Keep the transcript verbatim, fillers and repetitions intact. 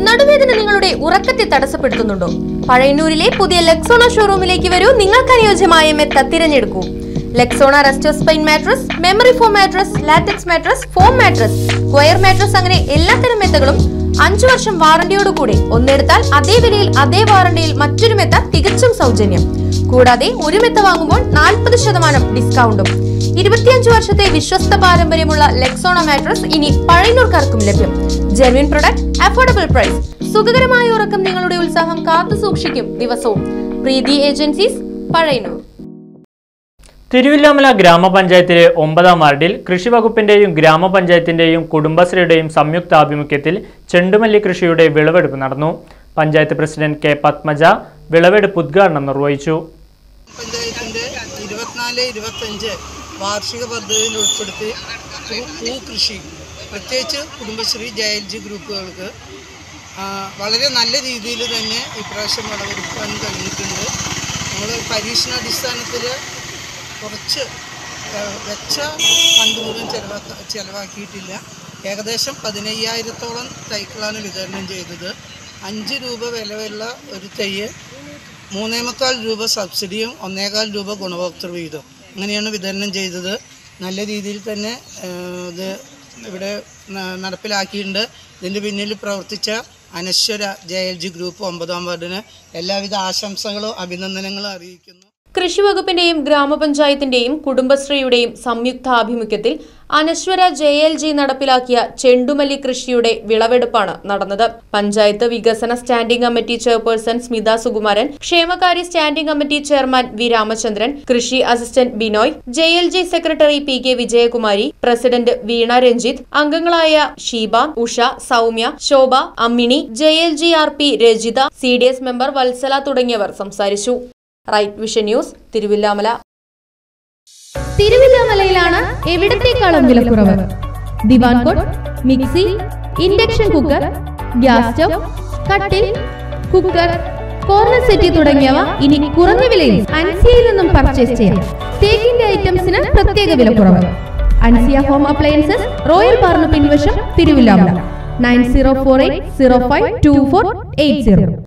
നടുവേദന നിങ്ങളുടെ ഉറക്കത്തെ തടസ്സപ്പെടുത്തുന്നുണ്ടോ? പഴയന്നൂരിലെ പുതിയ ലെക്സോണ ഷോറൂമിലേക്ക് വരൂ. നിങ്ങൾക്ക് അനുയോജ്യമായ മെത്ത തിരഞ്ഞെടുക്കൂ. Lexona resto spine mattress, memory foam mattress, latex mattress, foam mattress, square mattress അങ്ങനെ എല്ലാത്തരം മെത്തകളും അഞ്ചു വർഷം വാറന്റിയോടുകൂടി ഒന്നെടുത്താൽ അതേ വിലയിൽ അതേ വാറന്റിയിൽ മറ്റൊരു മെത്ത തികച്ചും സൗജന്യം. കൂടാതെ ഒരു മെത്ത വാങ്ങുമ്പോൾ നാൽപ്പത് ശതമാനം ഡിസ്കൗണ്ടും. ഇരുപത്തിയഞ്ചു വർഷത്തെ വിശ്വസ്ത പാരമ്പര്യമുള്ള ലെക്സോണ മാട്രസ് ഇനി പഴയന്നൂർക്കാർക്കും ലഭ്യം. Genuine product, affordable price. സുഖകരമായ ഉറക്കം നിങ്ങളുടെ ഉത്സാഹം കാത്തു സൂക്ഷിക്കും ദിവസവും. പ്രീതി ഏജൻസീസ്, പഴയന്നൂർ. തിരുവില്ലാമല ഗ്രാമപഞ്ചായത്തിലെ ഒമ്പതാം വാർഡിൽ കൃഷി വകുപ്പിന്റെയും ഗ്രാമപഞ്ചായത്തിന്റെയും കുടുംബശ്രീയുടെയും സംയുക്താഭിമുഖ്യത്തിൽ ചെണ്ടുമല്ലി കൃഷിയുടെ വിളവെടുപ്പ് നടന്നു. പഞ്ചായത്ത് പ്രസിഡന്റ് കെ പത്മജ വിളവെടുപ്പ് ഉദ്ഘാടനം നിർവഹിച്ചു. പഞ്ചായത്തിന്റെ ഇരുപത്തിനാല് ഇരുപത്തഞ്ച് വാർഷിക പദ്ധതിയിൽ ഉൾപ്പെടുത്തി പൂ കൃഷി, പ്രത്യേകിച്ച് കുടുംബശ്രീ ജെ എൽ ജി ഗ്രൂപ്പുകൾക്ക് വളരെ നല്ല രീതിയിൽ തന്നെ ഇപ്രാവശ്യം വിളവെടുക്കാൻ കഴിഞ്ഞിട്ടുണ്ട്. നമ്മൾ പരീക്ഷണാടിസ്ഥാനത്തിൽ കുറച്ച് വെച്ച ഫണ്ട് മുഴുവൻ ചിലവാക്ക ചിലവാക്കിയിട്ടില്ല. ഏകദേശം പതിനയ്യായിരത്തോളം തൈക്കളാണ് വിതരണം ചെയ്തത്. അഞ്ച് രൂപ വിലയുള്ള ഒരു തൈ മൂന്നേമുക്കാൽ രൂപ സബ്സിഡിയും ഒന്നേകാൽ രൂപ ഗുണഭോക്തൃ വീതം അങ്ങനെയാണ് വിതരണം ചെയ്തത്. നല്ല രീതിയിൽ തന്നെ ഇത് ഇവിടെ നടപ്പിലാക്കിയിട്ടുണ്ട്. ഇതിൻ്റെ പിന്നിൽ പ്രവർത്തിച്ച Anaswara J L G group ഒമ്പതാം വാർഡിന് എല്ലാവിധ ആശംസകളും അഭിനന്ദനങ്ങളും അറിയിക്കുന്നു. കൃഷി വകുപ്പിന്റെയും ഗ്രാമപഞ്ചായത്തിന്റെയും കുടുംബശ്രീയുടെയും സംയുക്താഭിമുഖ്യത്തിൽ അനശ്വര ജെ എൽ ജി നടപ്പിലാക്കിയ ചെണ്ടുമല്ലി കൃഷിയുടെ വിളവെടുപ്പാണ് നടന്നത്. പഞ്ചായത്ത് വികസന standing committee chairperson Smitha Sukumaran, ക്ഷേമകാര്യ standing committee chairman V Ramachandran, കൃഷി assistant Binoy, J L G secretary P K Vijayakumari, president Veena Ranjith, അംഗങ്ങളായ Sheeba, Usha, Soumya, Shobha, Ammini, J L G R P Rajitha, C D S member Vatsala തുടങ്ങിയവർ സംസാരിച്ചു. Right Vision news, Thiruvilwamala. തിരുവില്ലാമലയിലാണ് എവിടത്തേക്കാളും വിലക്കുറവ്. Divan cot, mixie, induction cooker, gas stove, കട്ടിൽ, cooker, corner settee തുടങ്ങിയവ ഇനി കുറഞ്ഞ വിലയിൽ അൻസിയയിൽ നിന്നും പർച്ചേസ് ചെയ്യാം. തേക്കിന്റെ ഐറ്റംസിന് പ്രത്യേക വിലക്കുറവ്. അൻസിയ ഹോം അപ്ലയൻസസ്, റോയൽ പാർന്ന് പിൻവശം, Thiruvilwamala. Nine zero four eight zero five two four eight zero.